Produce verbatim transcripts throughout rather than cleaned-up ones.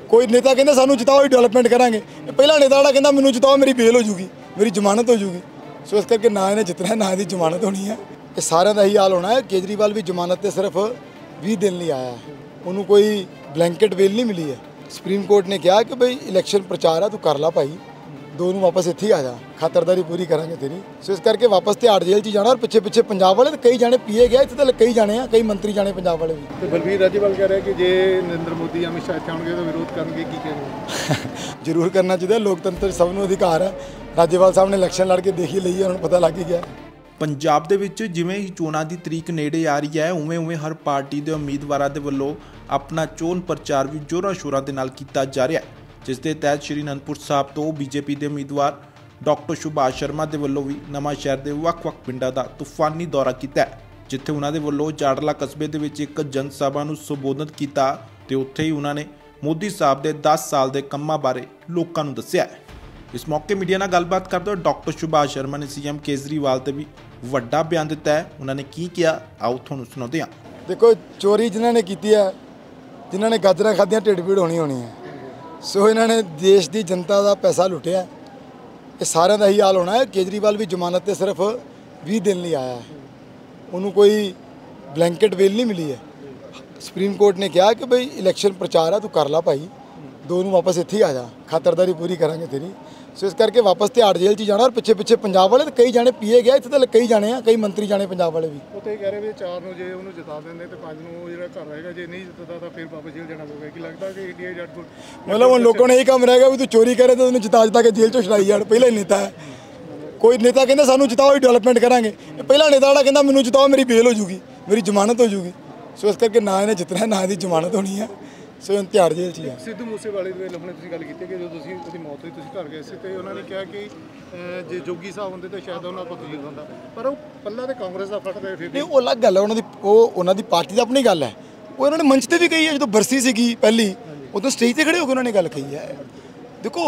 कोई नेता कहता सानू जिताओ ही डेवलपमेंट करांगे, पहला नेता वाला कहता मैनू जिताओ मेरी बेल हो जूगी, मेरी जमानत हो जूगी। सो इस करके ना इन्हें जितना है ना इसकी जमानत होनी है। ये सारे का ही हाल होना है। केजरीवाल भी जमानत से सिर्फ भी दिन नहीं आया है, उन्होंने कोई ब्लैंकेट बेल नहीं मिली है। सुप्रीम कोर्ट ने कहा कि भाई इलैक्शन प्रचार है, तू कर ला भाई, दोनों वापस इत्थे ही आ जा, खातरदारी पूरी करांगे तेरी। सो इस करके वापस तिहाड़ जेल च जाना। और पिछे पिछे पंजाब वाले तो कई जाने पीए गए, इतने तो कई जाने हैं, कई मंत्री जाने पंजाब वाले भी। तो बलबीर राजीवाल कह रहे हैं कि जे नरेंद्र मोदी अमित शाह इत्थे आउणगे तो विरोध करेंगे, की कहेंगे? जरूर करना चाहिए, लोकतंत्र सबनों अधिकार है। राजेवाल साहब ने इलैक्शन लड़ के देख ही ਲਈ है, उन्हें पता लग ही गया। ਪੰਜਾਬ ਦੇ ਵਿੱਚ ਜਿਵੇਂ ਹੀ ਚੋਣਾਂ ਦੀ ਤਰੀਕ ਨੇੜੇ ਆ ਰਹੀ ਹੈ, ਉਵੇਂ ਉਵੇਂ ਹਰ ਪਾਰਟੀ ਦੇ ਉਮੀਦਵਾਰਾਂ ਦੇ ਵੱਲੋਂ ਆਪਣਾ ਚੋਣ ਪ੍ਰਚਾਰ ਵੀ ਜ਼ੋਰਾਂ ਸ਼ੋਰਾਂ ਦੇ ਨਾਲ ਕੀਤਾ ਜਾ ਰਿਹਾ ਹੈ, ਜਿਸ ਦੇ ਤਹਿਤ ਸ਼੍ਰੀ ਅਨੰਦਪੁਰ ਸਾਹਿਬ ਤੋਂ ਬੀਜੇਪੀ ਦੇ ਉਮੀਦਵਾਰ ਡਾਕਟਰ ਸੁਭਾਸ਼ ਸ਼ਰਮਾ ਦੇ ਵੱਲੋਂ ਵੀ ਨਵਾਂ ਸ਼ਹਿਰ ਦੇ ਵੱਖ-ਵੱਖ ਪਿੰਡਾਂ ਦਾ ਤੂਫਾਨੀ ਦੌਰਾ ਕੀਤਾ ਹੈ, ਜਿੱਥੇ ਉਹਨਾਂ ਦੇ ਵੱਲੋਂ ਜਾੜਲਾ ਕਸਬੇ ਦੇ ਵਿੱਚ ਇੱਕ ਜਨ ਸਭਾ ਨੂੰ ਸੰਬੋਧਨ ਕੀਤਾ ਤੇ ਉੱਥੇ ਹੀ ਉਹਨਾਂ ਨੇ ਮੋਦੀ ਸਾਹਿਬ ਦੇ ਦਸ ਸਾਲ ਦੇ ਕੰਮਾਂ ਬਾਰੇ ਲੋਕਾਂ ਨੂੰ ਦੱਸਿਆ ਹੈ। इस मौके मीडिया ਨਾਲ ਗੱਲਬਾਤ ਕਰਦੇ ਹੋਏ डॉक्टर सुभाष शर्मा ने सीएम केजरीवाल ਤੇ ਵੀ ਵੱਡਾ ਬਿਆਨ ਦਿੱਤਾ ਹੈ। ਉਹਨਾਂ ਨੇ ਕੀ ਕਿਹਾ, ਆਓ ਤੁਹਾਨੂੰ ਸੁਣਾਉਂਦੇ ਹਾਂ। देखो चोरी जिन्होंने की है, जिन्होंने गाजर खादियां ढिड पीड़ होनी होनी है। सो इन्होंने देश की जनता का पैसा लुटिया, ये सारे का ही हाल होना है। केजरीवाल भी जमानत से सिर्फ भी दिन नहीं आया है, उन्होंने कोई ब्लैंकेट बेल नहीं मिली है। सुप्रीम कोर्ट ने कहा कि भाई इलैक्शन प्रचार है, तू कर ला भाई, दोनों वापस इत्थे ही आ जा, खातरदारी पूरी करांगे तेरी। सो इस करके वापस तिहाड़ जेल च जाना। और पिछे पिछे पंजाब वाले तो कई जाने पीए गए, इतने तो कई जाने हैं, कई मंत्री जाने पंजाब वाले भी। ਉਹ ਤੇ ਕਹਿ ਰਹੇ ਵੀ ਚਾਰ ਨੂੰ ਜੇ ਉਹਨੂੰ ਜਿਤਾ ਦਿੰਦੇ ਤੇ ਪੰਜ ਨੂੰ ਜਿਹੜਾ ਘਰ ਰਹੇਗਾ, ਜੇ ਨਹੀਂ ਜਿੱਤਦਾ ਤਾਂ ਫਿਰ ਵਾਪਸ ਜੇਲ੍ਹ ਜਾਣਾ ਪਊਗਾ। ਕੀ ਲੱਗਦਾ ਕਿ ਇੰਡੀਆ ਜੱਟ ਕੋਲ मतलब उन लोगों ने यही काम रहेगा भी तू चोरी करे तो उन्हें जिता जिता के जेल चो छुड़ाई जाए। पहला ही नेता है, कोई नेता कहता सानू जिताओ ही डेवलपमेंट करांगे, पहला नेता वाला कहता मैनू जिताओ मेरी बेल हो जूगी, मेरी जमानत हो जूगी। सो इस करके ना इन्हें जितना है ना इसकी जमानत होनी है। सो तिहाड़ जेल च है। ਸਿੱਧੂ ਮੂਸੇਵਾਲੇ ਦੇ ਲਫੜੇ ਤੁਸੀਂ ਗੱਲ ਕੀਤੀ ਕਿ ਜਦੋਂ ਤੁਸੀਂ ਉਹਦੀ ਮੌਤ ਹੋਈ ਤੁਸੀਂ ਘਰ ਗਏ ਸੀ ਤੇ ਉਹਨਾਂ ਨੇ ਕਿਹਾ ਕਿ ਜੇ ਜੋਗੀ ਸਾਹਿਬ ਹੁੰਦੇ ਤਾਂ ਸ਼ਾਇਦ ਉਹਨਾਂ ਕੋਲ ਤਜੀਰ ਹੁੰਦਾ, ਪਰ ਉਹ ਪੱਲਾ ਤੇ ਕਾਂਗਰਸ ਦਾ ਫਟ ਗਏ ਫਿਰ ਨਹੀਂ ਉਹ ਅਲੱਗ ਗੱਲ ਹੈ, ਉਹਨਾਂ ਦੀ ਉਹ ਉਹਨਾਂ ਦੀ ਪਾਰਟੀ ਦੀ ਆਪਣੀ ਗੱਲ ਹੈ। ਉਹ ਉਹਨਾਂ ਨੇ ਮੰਚ ਤੇ ਵੀ ਕਹੀ ਹੈ, ਜਦੋਂ ਬਰਸੀ ਸੀਗੀ ਪਹਿਲੀ ਉਦੋਂ ਸਟੇਜ ਤੇ ਖੜੇ ਹੋ ਕੇ ਉਹਨਾਂ ਨੇ ਗੱਲ ਕਹੀ ਹੈ। ਦੇਖੋ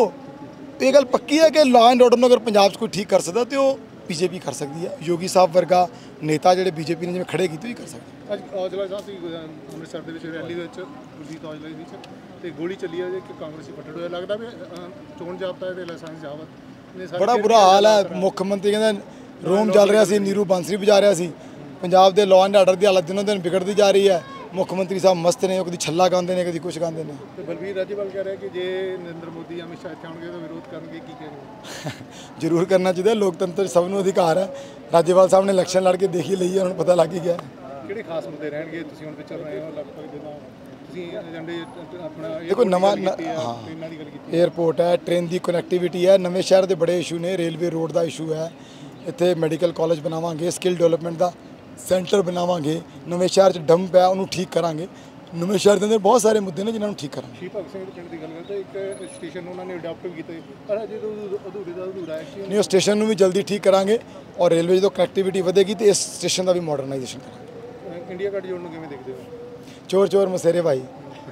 ਇਹ ਗੱਲ ਪੱਕੀ ਹੈ ਕਿ ਲਾਅ ਐਂਡ ਆਰਡਰ ਨੂੰ ਅਗਰ ਪੰਜਾਬ 'ਚ ਕੋਈ ਠੀਕ ਕਰ ਸਕਦਾ ਤੇ ਉਹ ਬੀਜੇਪੀ ਕਰ ਸਕਦੀ ਹੈ। ਯੋਗੀ ਸਾਹਿਬ ਵਰਗਾ ਨੇਤਾ ਜਿਹੜੇ ਬੀਜੇਪੀ ਨੇ ਜਿਵੇਂ ਖੜੇ ਕੀਤੇ ਵੀ ਕਰ ਸਕਦੇ। ਅੱਜ ਔਜਲਾ ਸਾਹਿਬ ਸੀ ਅੰਮ੍ਰਿਤਸਰ ਦੇ ਵਿੱਚ ਰੈਲੀ ਦੇ ਵਿੱਚ, ਗੁਰਜੀਤ ਔਜਲਾ ਦੇ ਵਿੱਚ, ਤੇ ਗੋਲੀ ਚੱਲੀ ਹੈ ਜੇ ਕਿ ਕਾਂਗਰਸੀ ਫੱਟੜ ਹੋਇਆ। ਲੱਗਦਾ ਵੀ ਚੋਣ ਜਾਬਤਾ ਤੇ ਲਾਇਸੈਂਸ ਜਾਵਤ ਬੜਾ ਬੁਰਾ ਹਾਲ ਹੈ। ਮੁੱਖ ਮੰਤਰੀ ਕਹਿੰਦਾ ਰੋਮ ਚੱਲ ਰਿਹਾ ਸੀ, ਨੀਰੂ ਬਾਂਸਰੀ ਵਜਾ ਰਿਹਾ ਸੀ। ਪੰਜਾਬ ਦੇ ਲਾਅ ਐਂਡ ਆਰਡਰ ਦੀ ਹਾਲਤ ਦਿਨੋਂ ਦਿਨ ਵਿਗੜਦੀ ਜਾ ਰਹੀ ਹੈ। ਮੁੱਖ ਮੰਤਰੀ ਸਾਹਿਬ ਮਸਤ ਨੇ, ਉਹ ਕਦੀ ਛੱਲਾ ਗਾਉਂਦੇ ਨੇ, ਕਦੀ ਕੁਛ ਗਾਉਂਦੇ ਨੇ। ਤੇ ਬਲਬੀਰ ਰਾਜੀਵਾਲ ਕਹਿ ਰਿਹਾ ਕਿ ਜੇ ਨਰਿੰਦਰ ਮੋਦੀ ਅਮਿਤ ਸ਼ਾਹ ਇੱਥੇ ਆਉਣਗੇ ਤਾਂ ਵਿਰੋਧ ਕਰਨਗੇ, ਕੀ ਕहेंगे? ਜ਼ਰੂਰ ਕਰਨਾ ਚਾਹੀਦਾ, ਲੋਕਤੰਤਰ ਸਭ ਨੂੰ ਅਧਿਕਾਰ ਹੈ। ਰਾਜੇਵਾਲ ਸਾਹਿਬ ਨੇ ਇਲੈਕਸ਼ਨ ਲੜ ਕੇ ਦੇਖ ਹੀ ਲਈ ਹੈ, ਉਹਨਾਂ ਨੂੰ ਪਤਾ ਲੱਗ ਹੀ ਗਿਆ। ਕਿਹੜੇ ਖਾਸ ਮੁੱਦੇ ਰਹਿਣਗੇ ਤੁਸੀਂ ਹੁਣ ਵਿਚਰ ਰਹੇ ਹੋ? ਲਗਭਗ ਜਿੱਦਾਂ ਤੁਸੀਂ ਏਜੰਡੇ ਆਪਣਾ ਦੇਖੋ ਨਵਾਂ ਹਾਂ ਟ੍ਰੇਨਾਂ ਦੀ ਗੱਲ ਕੀਤੀ, ਏਅਰਪੋਰਟ ਹੈ, ਟ੍ਰੇਨ ਦੀ ਕਨੈਕਟੀਵਿਟੀ ਹੈ, ਨਵੇਂ ਸ਼ਹਿਰ ਦੇ ਬੜੇ ਇਸ਼ੂ ਨੇ, ਰੇਲਵੇ ਰੋਡ ਦਾ ਇਸ਼ੂ ਹੈ, ਇੱਥੇ ਮੈਡੀਕਲ ਕਾਲਜ ਬਣਾਵਾਂਗੇ, ਸਕਿੱਲ ਡਿਵੈਲਪਮੈਂਟ ਦਾ ਸੈਂਟਰ ਬਣਾਵਾਂਗੇ, ਨਵੇਂ ਸ਼ਹਿਰ 'ਚ ਡੰਪ ਹੈ ਉਹਨੂੰ ਠੀਕ ਕਰਾਂਗੇ। ਨਵੇਂ ਸ਼ਹਿਰ ਦੇ ਅੰਦਰ ਬਹੁਤ ਸਾਰੇ ਮੁੱਦੇ ਨੇ ਜਿਨ੍ਹਾਂ ਨੂੰ ਠੀਕ ਕਰਾਂਗੇ। ਸ਼ਹੀਦ ਭਗਤ ਸਿੰਘ ਦੇ ਪਿੰਡ ਦੀ ਗੱਲ ਕਰਦੇ, ਇੱਕ ਸਟੇਸ਼ਨ ਉਹਨਾਂ ਨੇ ਅਡਾਪਟ ਵੀ ਕੀਤਾ, ਪਰ ਅਜੇ ਤੋਂ ਅਧੂਰੇ ਦਾ ਅਧੂਰਾ ਹੈ। ਨਹੀਂ ਉਹ ਸਟੇਸ਼ਨ ਨੂੰ ਵੀ ਜਲਦੀ ਠੀਕ ਕਰਾਂਗੇ ਔਰ ਰੇਲਵੇ ਜਦੋਂ ਕਨੈਕਟੀਵਿਟੀ ਵਧੇਗੀ ਤੇ ਇਸ ਸਟੇਸ਼ਨ ਦਾ ਵੀ ਮਾਡਰਨਾਈਜੇਸ਼ਨ ਕਰਾਂਗੇ। ਇੰਡੀਆ ਗੱਠ ਜੋੜ ਨੂੰ ਕਿਵੇਂ ਦੇਖਦੇ ਹੋ? ਚੋਰ ਚੋਰ ਮਸੇਰੇ ਭਾਈ,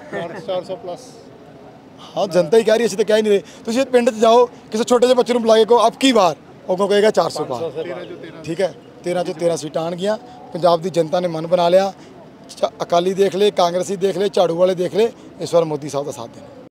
ਚਾਰ ਸੌ ਪਲੱਸ। ਹਾਂ ਜਨਤਾ ਹੀ ਕਹਿ ਰਹੀ, ਅਸੀਂ ਤਾਂ ਕਹਿ ਨਹੀਂ ਰਹੇ। ਤੁਸੀਂ ਪਿੰਡ 'ਚ ਜਾਓ, ਕਿਸੇ ਛੋਟੇ ਜਿਹੇ ਬੱਚੇ ਨੂੰ ਬੁਲਾ ਕੇ ਕਹੋ ਅਬ ਕੀ ਵਾਰ, ਉਹ ਕਹੋ ਕਹੇਗਾ ਚਾਰ ਸੌ ਪਾਰ। ਠੀਕ ਹੈ, ਤੇਰਾਂ 'ਚੋਂ ਤੇਰਾਂ ਸੀਟਾਂ ਆਉਣਗੀਆਂ। ਪੰਜਾਬ ਦੀ ਜਨਤਾ ਨੇ ਮਨ ਬਣਾ ਲਿਆ। ਅਕਾਲੀ ਦੇਖ ਲਏ, ਕਾਂਗਰਸੀ ਦੇਖ ਲਏ, ਝਾੜੂ ਵਾਲੇ ਦੇਖ ਲਏ, ਇਸ ਵਾਰ ਮੋਦੀ ਸਾਹਿਬ ਦਾ ਸਾਥ ਦੇਣਾ।